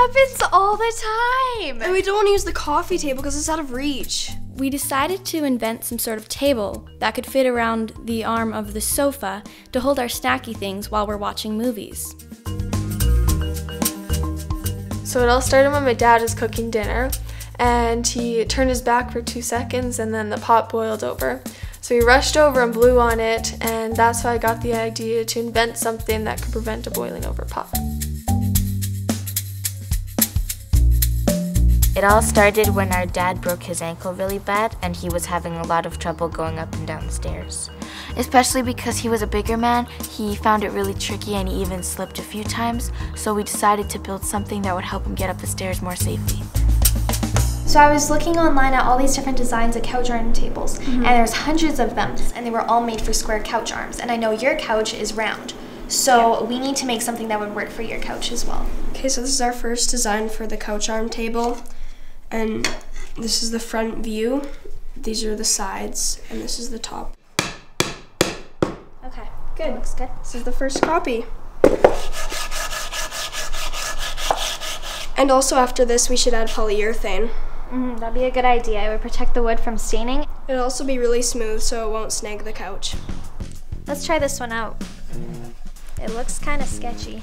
happens all the time. And we don't want to use the coffee table because it's out of reach. We decided to invent some sort of table that could fit around the arm of the sofa to hold our snacky things while we're watching movies. So it all started when my dad was cooking dinner, and he turned his back for 2 seconds and then the pot boiled over. So he rushed over and blew on it, and that's how I got the idea to invent something that could prevent a boiling over pot. It all started when our dad broke his ankle really bad and he was having a lot of trouble going up and down the stairs. Especially because he was a bigger man, he found it really tricky and he even slipped a few times, so we decided to build something that would help him get up the stairs more safely. So I was looking online at all these different designs of couch arm tables, and there's hundreds of them, and they were all made for square couch arms, and I know your couch is round. So we need to make something that would work for your couch as well. Okay, so this is our first design for the couch arm table. And this is the front view. These are the sides, and this is the top. Okay, good. Looks good. This is the first copy. And also after this, we should add polyurethane. That'd be a good idea. It would protect the wood from staining. It'll also be really smooth so it won't snag the couch. Let's try this one out. It looks kind of sketchy.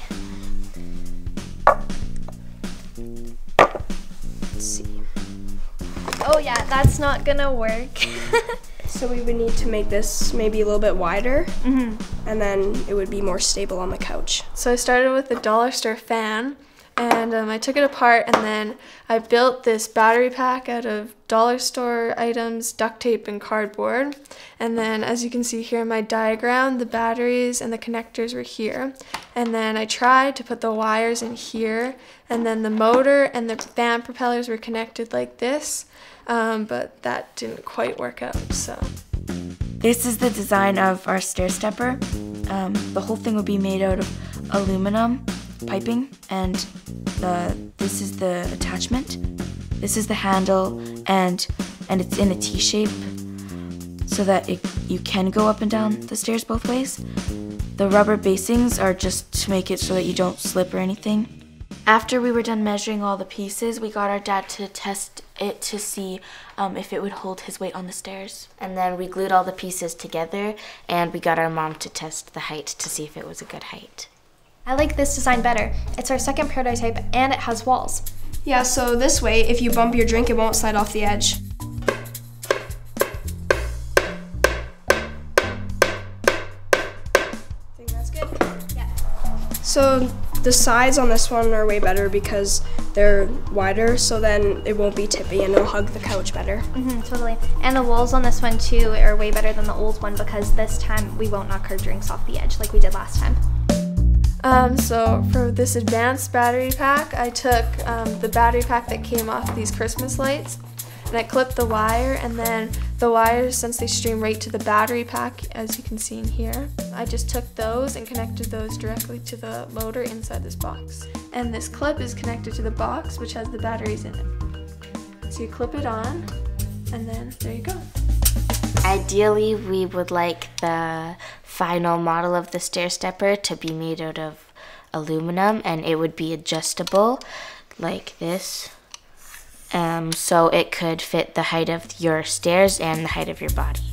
Let's see. Oh yeah, that's not gonna work. So we would need to make this maybe a little bit wider, and then it would be more stable on the couch. So I started with a dollar store fan, and I took it apart, and then I built this battery pack out of dollar store items, duct tape, and cardboard. And then, as you can see here in my diagram, the batteries and the connectors were here. And then I tried to put the wires in here, and then the motor and the fan propellers were connected like this, but that didn't quite work out, so. This is the design of our stair stepper. The whole thing would be made out of aluminum piping, and this is the attachment. This is the handle, and it's in a T shape so that you can go up and down the stairs both ways. The rubber basings are just to make it so that you don't slip or anything. After we were done measuring all the pieces, we got our dad to test it to see if it would hold his weight on the stairs. And then we glued all the pieces together, and we got our mom to test the height to see if it was a good height. I like this design better. It's our second prototype and it has walls. Yeah, so this way, if you bump your drink, it won't slide off the edge. Think that's good? Yeah. So the sides on this one are way better because they're wider, so then it won't be tippy and it'll hug the couch better. Totally. And the walls on this one too are way better than the old one because this time we won't knock our drinks off the edge like we did last time. So for this advanced battery pack, I took the battery pack that came off these Christmas lights, and I clipped the wire, and then the wires, since they stream right to the battery pack, as you can see in here, I just took those and connected those directly to the motor inside this box. And this clip is connected to the box, which has the batteries in it. So you clip it on, and then there you go. Ideally, we would like the final model of the stair stepper to be made out of aluminum, and it would be adjustable like this, so it could fit the height of your stairs and the height of your body.